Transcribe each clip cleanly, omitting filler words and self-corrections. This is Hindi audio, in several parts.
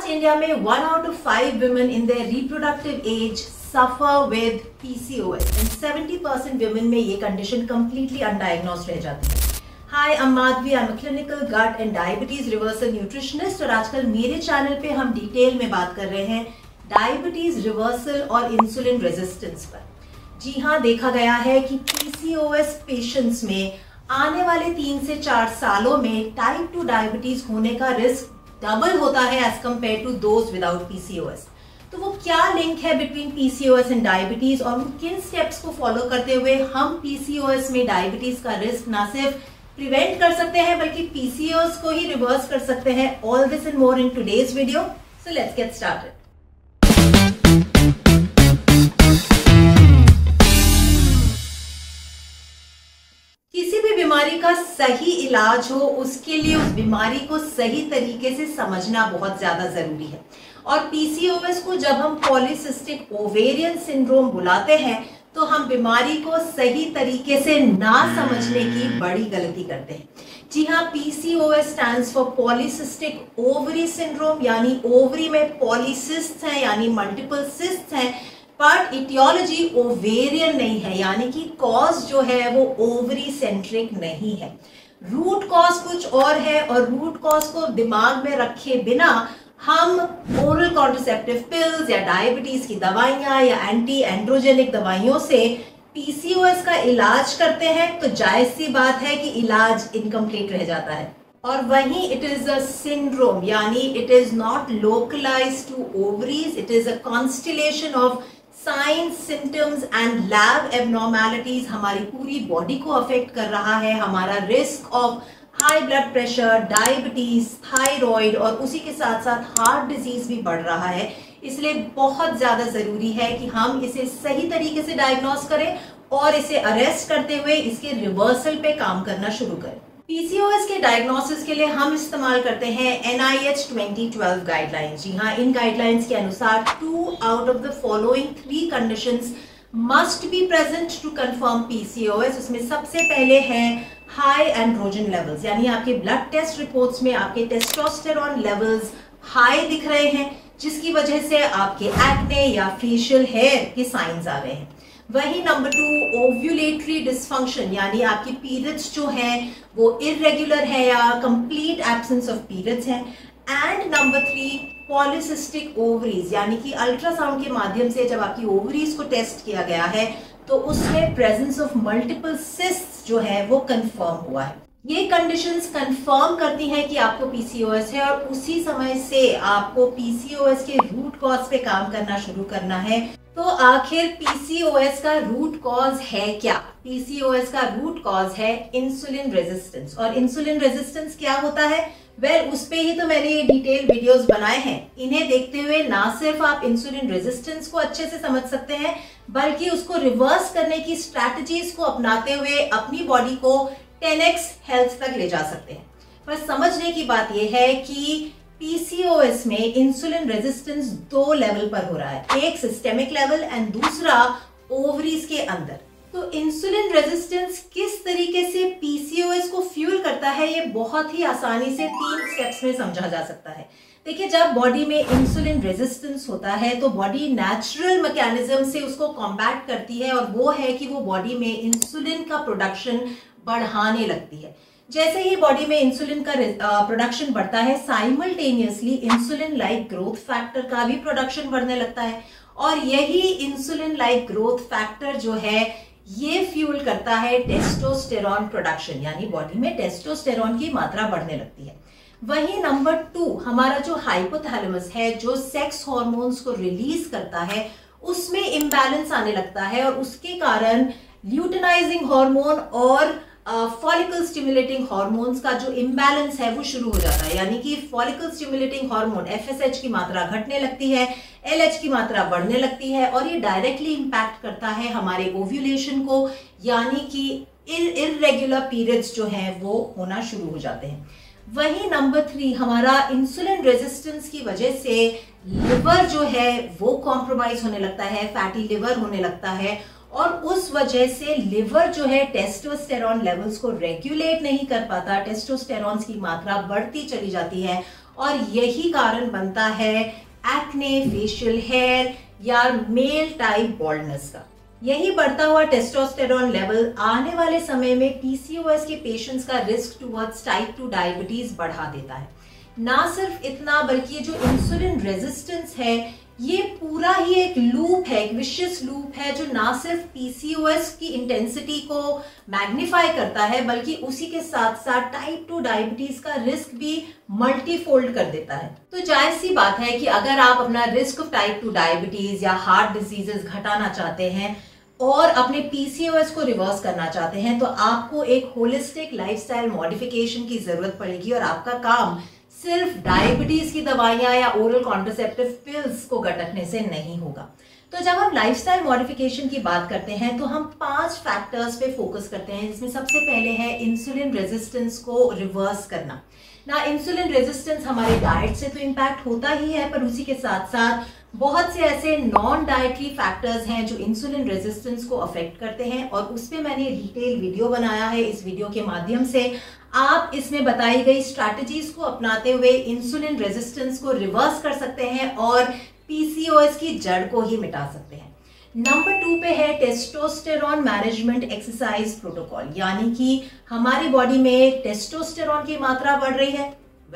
इंडिया में 1 out of 5 women in their reproductive age suffer with PCOS and 70% women में ये condition completely undiagnosed रह जाती है। Hi, I'm Madhvi, I'm a clinical gut and diabetes reversal nutritionist और आजकल मेरे चैनल पे हम डिटेल में बात कर रहे हैं डायबिटीज रिवर्सल और इंसुलिन रेजिस्टेंस पर। जी हाँ, देखा गया है कि PCOS पेशेंट्स में आने वाले 3 से 4 सालों में टाइप 2 डायबिटीज होने का रिस्क डबल होता है as compared to those without PCOS। तो वो क्या लिंक है बिटवीन PCOS एंड डायबिटीज और किन स्टेप्स को फॉलो करते हुए हम PCOS में डायबिटीज का रिस्क ना सिर्फ प्रिवेंट कर सकते हैं बल्कि PCOS को ही रिवर्स कर सकते हैं। All this and more in today's video, so let's get started. किसी भी बीमारी का सही इलाज हो उसके लिए उस बीमारी को सही तरीके से समझना बहुत ज्यादा जरूरी है और PCOS को जब हम पॉलीसिस्टिक ओवेरियन सिंड्रोम बुलाते हैं तो हम बीमारी को सही तरीके से ना समझने की बड़ी गलती करते हैं। जी हाँ, PCOS stands for polycystic ovary syndrome, यानी ओवरी में पॉलीसिस्ट हैं यानी मल्टीपल सिस्ट हैं, बट इटियोलॉजी ओवेरियन नहीं है, यानी कि कॉज जो है वो ओवरी सेंट्रिक नहीं है। रूट कॉज कुछ और है और रूट कॉज को दिमाग में रखे बिना हम ओरल कॉन्ट्रासेप्टिव पिल्स या डायबिटीज की दवाइयां या एंटी एंड्रोजेनिक दवाइयों से PCOS का इलाज करते हैं तो जायज सी बात है कि इलाज इनकम्प्लीट रह जाता है। और वहीं इट इज अ सिंड्रोम, यानी it is not localized to ovaries, it is a constellation of signs, symptoms and lab abnormalities हमारी पूरी बॉडी को अफेक्ट कर रहा है। हमारा risk of high blood pressure, diabetes, thyroid और उसी के साथ साथ हार्ट डिजीज भी बढ़ रहा है। इसलिए बहुत ज्यादा जरूरी है कि हम इसे सही तरीके से डायग्नोस करें और इसे अरेस्ट करते हुए इसके रिवर्सल पे काम करना शुरू करें। PCOS के डायग्नोसिस के लिए हम इस्तेमाल करते हैं NIH 2012 गाइडलाइंस। जी हाँ, इन गाइडलाइंस के अनुसार 2 out of the following 3 conditions must be present to confirm PCOS। उसमें सबसे पहले है हाई एंड्रोजन लेवल्स, यानी आपके ब्लड टेस्ट रिपोर्ट्स में आपके टेस्टोस्टेरोन लेवल्स हाई दिख रहे हैं जिसकी वजह से आपके एक्ने या फेशियल हेयर के साइंस आ रहे हैं। वही नंबर 2 ओव्यूलेटरी डिसफंक्शन, यानी आपकी पीरियड्स जो हैं वो इरेगुलर है या कंप्लीट एब्सेंस ऑफ पीरियड्स हैं। एंड नंबर 3 पॉलीसिस्टिक ओवरीज, यानी कि अल्ट्रासाउंड के माध्यम से जब आपकी ओवरीज को टेस्ट किया गया है तो उसमें प्रेजेंस ऑफ मल्टीपल सिस्ट्स जो है वो कंफर्म हुआ है। ये कंडीशंस कंफर्म करती हैं कि आपको PCOS है और उसी समय से आपको PCOS के रूट कॉज पे काम करना शुरू करना है। तो आखिर PCOS का रूट कॉज है क्या? PCOS का रूट कॉज है इंसुलिन रेजिस्टेंस। और इंसुलिन रेजिस्टेंस क्या होता है? उस पे ही तो मैंने ये डिटेल वीडियोस बनाए हैं। इन्हें देखते हुए ना सिर्फ आप इंसुलिन रेजिस्टेंस को अच्छे से समझ सकते हैं बल्कि उसको रिवर्स करने की स्ट्रैटेजीज को अपनाते हुए अपनी बॉडी को 10x हेल्थ तक ले जा सकते हैं। पर समझने की बात यह है कि PCOS में इंसुलिन रेजिस्टेंस 2 लेवल पर हो रहा है, एक सिस्टेमिक लेवल एंड दूसरा ओवरीज के अंदर। तो इंसुलिन रेजिस्टेंस किस तरीके से PCOS को फ्यूल करता है ये बहुत ही आसानी से 3 स्टेप्स में समझा जा सकता है। देखिए, जब बॉडी में इंसुलिन रेजिस्टेंस होता है तो बॉडी नेचुरल मैकेनिज्म से उसको कॉम्बैट करती है और वो है कि वो बॉडी में इंसुलिन का प्रोडक्शन बढ़ाने लगती है। जैसे ही बॉडी में इंसुलिन का प्रोडक्शन बढ़ता है, simultaneously insulin like growth factor का भी प्रोडक्शन बढ़ने लगता है और यही इंसुलिन लाइक ग्रोथ फैक्टर जो है ये फ्यूल करता है टेस्टोस्टेरॉन प्रोडक्शन, यानी बॉडी में टेस्टोस्टेरॉन की मात्रा बढ़ने लगती है। वहीं नंबर 2 हमारा जो हाइपोथैलेमस है जो सेक्स हार्मोन्स को रिलीज करता है उसमें इम्बैलेंस आने लगता है और उसके कारण ल्यूटेनाइजिंग हार्मोन और फॉलिकल स्टिमुलेटिंग हार्मोन्स का जो इम्बैलेंस है वो शुरू हो जाता है, यानी कि फॉलिकल स्टिमुलेटिंग हार्मोन FSH की मात्रा घटने लगती है, LH की मात्रा बढ़ने लगती है और ये डायरेक्टली इंपैक्ट करता है हमारे ओव्यूलेशन को, यानी कि इरेगुलर पीरियड्स जो हैं वो होना शुरू हो जाते हैं। वहीं नंबर 3 हमारा इंसुलिन रेजिस्टेंस की वजह से लिवर जो है वो कॉम्प्रोमाइज होने लगता है, फैटी लिवर होने लगता है और उस वजह से लिवर जो है टेस्टोस्टेरॉन लेवल्स को रेगुलेट नहीं कर पाता, टेस्टोस्टेरॉन की मात्रा बढ़ती चली जाती है और यही कारण बनता है एक्ने, फेशियल हेयर या मेल टाइप बॉल्डनेस का। यही बढ़ता हुआ टेस्टोस्टेरोन लेवल आने वाले समय में पीसीओएस के पेशेंट्स का रिस्क टुवर्ड्स टाइप 2 डायबिटीज बढ़ा देता है। ना सिर्फ इतना बल्कि ये जो इंसुलिन रेजिस्टेंस है ये पूरा ही एक लूप है, एक विशियस लूप है जो ना सिर्फ पीसीओएस की इंटेंसिटी को मैग्नीफाई करता है बल्कि उसी के साथ साथ टाइप 2 डायबिटीज का रिस्क भी मल्टीफोल्ड कर देता है। तो जायज सी बात है कि अगर आप अपना रिस्क ऑफ टाइप 2 डायबिटीज या हार्ट डिजीजेस घटाना चाहते हैं और अपने पीसीओएस को रिवर्स करना चाहते हैं तो आपको एक होलिस्टिक लाइफस्टाइल मॉडिफिकेशन की जरूरत पड़ेगी और आपका काम सिर्फ डायबिटीज की दवाइयां या ओरल कॉन्ट्रासेप्टिव पिल्स को गटकने से नहीं होगा। तो जब हम लाइफस्टाइल मॉडिफिकेशन की बात करते हैं तो हम 5 फैक्टर्स पे फोकस करते हैं, जिसमें सबसे पहले है इंसुलिन रेजिस्टेंस को रिवर्स करना। ना इंसुलिन रेजिस्टेंस हमारे डाइट से तो इम्पैक्ट होता ही है, पर उसी के साथ साथ बहुत से ऐसे नॉन डाइटरी फैक्टर्स हैं जो इंसुलिन रेजिस्टेंस को अफेक्ट करते हैं और उस पर मैंने डिटेल वीडियो बनाया है। इस वीडियो के माध्यम से आप इसमें बताई गई स्ट्रैटेजीज को अपनाते हुए इंसुलिन रेजिस्टेंस को रिवर्स कर सकते हैं और पीसीओएस की जड़ को ही मिटा सकते हैं। नंबर 2 पे है टेस्टोस्टेरॉन मैनेजमेंट एक्सरसाइज प्रोटोकॉल, यानी कि हमारी बॉडी में टेस्टोस्टेरॉन की मात्रा बढ़ रही है।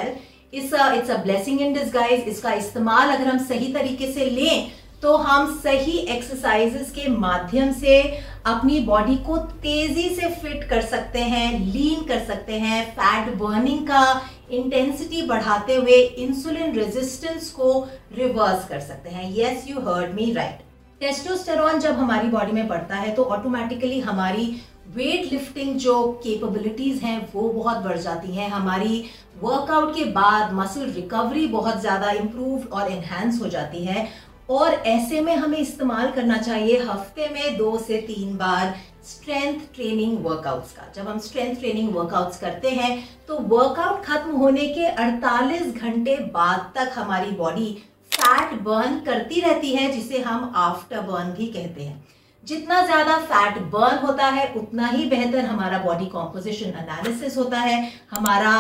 It's a blessing in disguise. इसका इस्तेमाल अगर हम सही तरीके से लें तो हम सही एक्सरसाइजेस के माध्यम से अपनी बॉडी को तेजी से फिट कर सकते हैं, लीन कर सकते हैं, फैट बर्निंग का इंटेंसिटी बढ़ाते हुए इंसुलिन रेजिस्टेंस को रिवर्स कर सकते हैं। Yes, you heard me right. Testosterone जब हमारी बॉडी में बढ़ता है तो ऑटोमेटिकली हमारी वेट लिफ्टिंग जो कैपेबिलिटीज हैं वो बहुत बढ़ जाती हैं। हमारी वर्कआउट के बाद मसल रिकवरी बहुत ज्यादा इंप्रूव और एनहांस हो जाती है और ऐसे में हमें इस्तेमाल करना चाहिए हफ्ते में 2 से 3 बार स्ट्रेंथ ट्रेनिंग वर्कआउट्स का। जब हम स्ट्रेंथ ट्रेनिंग वर्कआउट्स करते हैं तो वर्कआउट खत्म होने के 48 घंटे बाद तक हमारी बॉडी फैट बर्न करती रहती है, जिसे हम आफ्टर बर्न भी कहते हैं। जितना ज्यादा फैट बर्न होता है उतना ही बेहतर हमारा बॉडी कॉम्पोजिशन एनालिसिस होता है, हमारा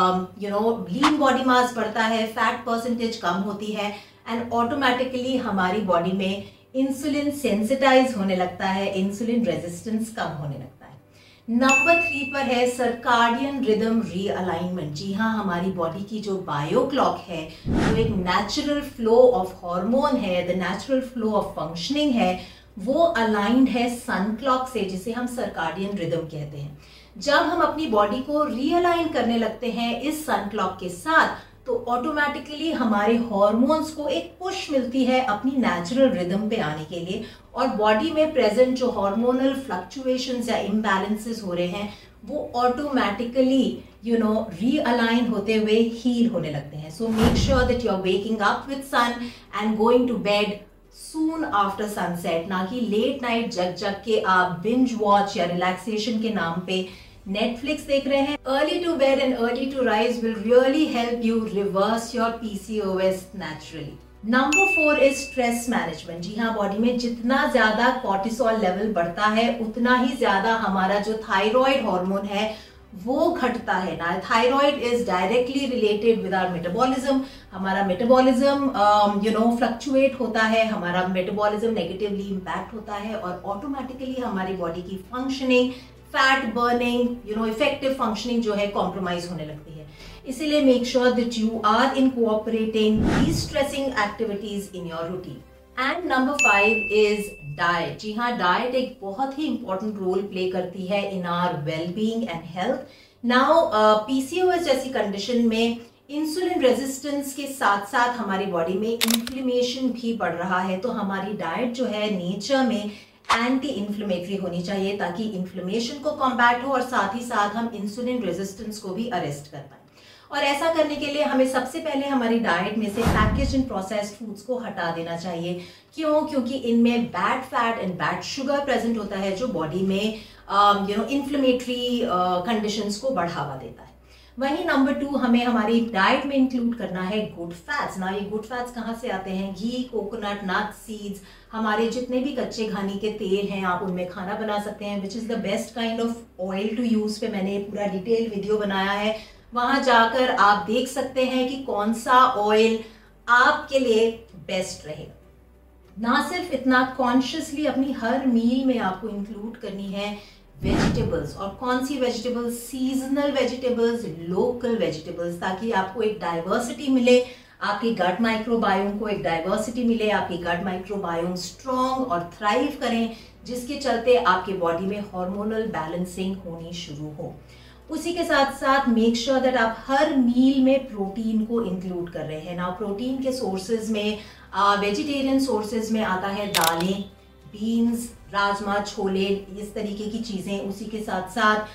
लीन बॉडी मास बढ़ता है, फैट परसेंटेज कम होती है एंड ऑटोमेटिकली हमारी बॉडी में इंसुलिन सेंसिटाइज होने लगता है, इंसुलिन रेजिस्टेंस कम होने लगता है। नंबर 3 पर है सर्काडियन रिदम रीअलाइनमेंट। जी हाँ, हमारी बॉडी की जो बायो क्लॉक है, जो एक नेचुरल फ्लो ऑफ हार्मोन है, the natural flow of functioning है, वो अलाइंड है सन क्लॉक से, जिसे हम सर्काडियन रिदम कहते हैं। जब हम अपनी बॉडी को रीअलाइन करने लगते हैं इस सन क्लॉक के साथ तो ऑटोमेटिकली हमारे हॉर्मोन्स को एक पुश मिलती है अपनी नेचुरल रिदम पे आने के लिए और बॉडी में प्रेजेंट जो हार्मोनल फ्लक्चुएशंस या इम्बैलेंसेस हो रहे हैं वो ऑटोमेटिकली रीअलाइन होते हुए हील होने लगते हैं। So make sure that you are waking up with sun and going to bed soon after sunset, ना कि लेट नाइट जग जग के आप बिंज वॉच या रिलैक्सेशन के नाम पे नेटफ्लिक्स देख रहे हैं। Early to bed and early to rise will really help you reverse your PCOS naturally. Number 4 is stress management. जी हाँ, बॉडी में जितना ज्यादा कॉर्टिसोल लेवल बढ़ता है उतना ही ज्यादा हमारा जो थायराइड हार्मोन है वो घटता है ना। Thyroid is directly related with our metabolism. हमारा मेटाबॉलिज्म फ्लक्चुएट होता है, हमारा मेटाबॉलिज्म नेगेटिवली इम्पैक्ट होता है और ऑटोमेटिकली हमारी बॉडी की functioning, fat burning, effective functioning जो है कॉम्प्रोमाइज होने लगती है। इसीलिए make sure that you are incorporating these stressing activities in your routine. And number 5 is diet. जी हाँ, डाइट एक बहुत ही इंपॉर्टेंट रोल प्ले करती है in our wellbeing and health. Now PCOS जैसी कंडीशन में इंसुलिन रेजिस्टेंस के साथ साथ हमारी बॉडी में इन्फ्लेमेशन भी बढ़ रहा है, तो हमारी डाइट जो है नेचर में एंटी इन्फ्लेमेटरी होनी चाहिए ताकि इन्फ्लेमेशन को कॉम्बैट हो और साथ ही साथ हम इंसुलिन रेजिस्टेंस को भी अरेस्ट कर पाए। और ऐसा करने के लिए हमें सबसे पहले हमारी डाइट में से पैकेज्ड एंड प्रोसेस्ड फूड्स को हटा देना चाहिए। क्यों? क्योंकि इनमें bad fat and bad sugar present होता है जो बॉडी में इन्फ्लेमेटरी कंडीशंस को बढ़ावा देता है। वहीं नंबर 2 हमें हमारी डाइट में इंक्लूड करना है गुड फैट्स। ना, ये गुड फैट्स कहाँ से आते हैं? घी, कोकोनट, नट, सीड्स, हमारे जितने भी कच्चे घानी के तेल हैं आप उनमें खाना बना सकते हैं, which is the best kind of oil to use. पे मैंने पूरा डिटेल वीडियो बनाया है, वहां जाकर आप देख सकते हैं कि कौन सा ऑयल आपके लिए बेस्ट रहेगा। ना सिर्फ इतना, कॉन्शियसली अपनी हर मील में आपको इंक्लूड करनी है वेजिटेबल्स, और कौन सी vegetables, seasonal vegetables, local vegetables, ताकि आपको एक डाइवर्सिटी मिले, आपके गट माइक्रोबायोम को एक डाइवर्सिटी मिले, आपकी गट माइक्रोबायोम स्ट्रॉन्ग और थ्राइव करें, जिसके चलते आपके बॉडी में हार्मोनल बैलेंसिंग होनी शुरू हो। उसी के साथ साथ मेक श्योर दैट आप हर मील में प्रोटीन को इंक्लूड कर रहे हैं ना। प्रोटीन के सोर्सेज में वेजिटेरियन सोर्सेज में आता है दालें, बीन्स, राजमा, छोले, इस तरीके की चीज़ें। उसी के साथ साथ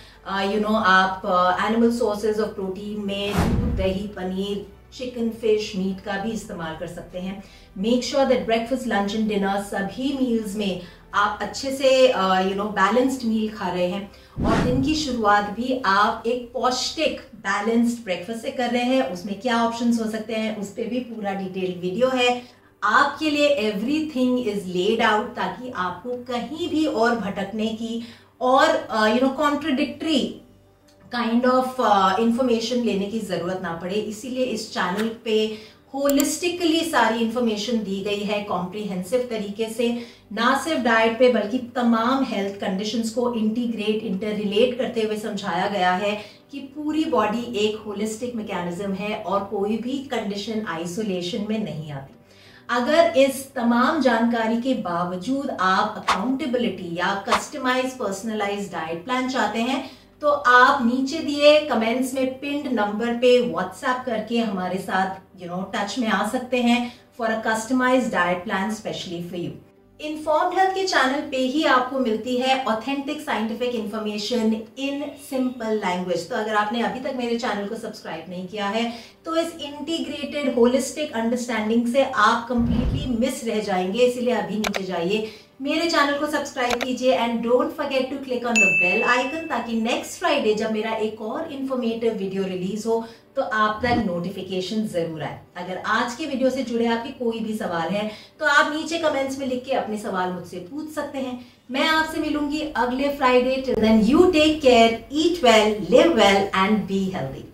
आप एनिमल सोर्सेज ऑफ प्रोटीन में दूध, दही, पनीर, चिकन, फिश, मीट का भी इस्तेमाल कर सकते हैं। Make sure that breakfast, lunch and dinner सभी मील्स में आप अच्छे से बैलेंस्ड मील खा रहे हैं, और दिन की शुरुआत भी आप एक पौष्टिक बैलेंस्ड ब्रेकफास्ट से कर रहे हैं। उसमें क्या ऑप्शंस हो सकते हैं, उस पर भी पूरा डिटेल्ड वीडियो है आपके लिए। एवरीथिंग इज लेड आउट, ताकि आपको कहीं भी और भटकने की और कॉन्ट्रडिक्टरी काइंड ऑफ इंफॉर्मेशन लेने की जरूरत ना पड़े। इसीलिए इस चैनल पे होलिस्टिकली सारी इंफॉर्मेशन दी गई है, कॉम्प्रिहेंसिव तरीके से, ना सिर्फ डाइट पे बल्कि तमाम हेल्थ कंडीशंस को इंटीग्रेट, इंटर रिलेट करते हुए समझाया गया है कि पूरी बॉडी एक होलिस्टिक मैकेनिज्म है और कोई भी कंडीशन आइसोलेशन में नहीं आती। अगर इस तमाम जानकारी के बावजूद आप अकाउंटेबिलिटी या कस्टमाइज पर्सनलाइज डाइट प्लान चाहते हैं, तो आप नीचे दिए कमेंट्स में पिन्ड नंबर पे व्हाट्सएप करके हमारे साथ टच में आ सकते हैं for a customised diet plan specially for you. Informed health के चैनल पे ही आपको मिलती है authentic scientific information in simple language. तो अगर आपने अभी तक मेरे चैनल को सब्सक्राइब नहीं किया है, तो इस इंटीग्रेटेड होलिस्टिक अंडरस्टैंडिंग से आप कंप्लीटली मिस रह जाएंगे। इसीलिए अभी नीचे जाइए, मेरे चैनल को सब्सक्राइब कीजिए and don't forget to click on the bell icon, ताकि नेक्स्ट फ्राइडे जब मेरा एक और इन्फॉर्मेटिव वीडियो रिलीज हो तो आप तक नोटिफिकेशन जरूर आए। अगर आज के वीडियो से जुड़े आपके कोई भी सवाल है तो आप नीचे कमेंट्स में लिख के अपने सवाल मुझसे पूछ सकते हैं। मैं आपसे मिलूंगी अगले Friday. Till then you take care, eat well, live well and be healthy.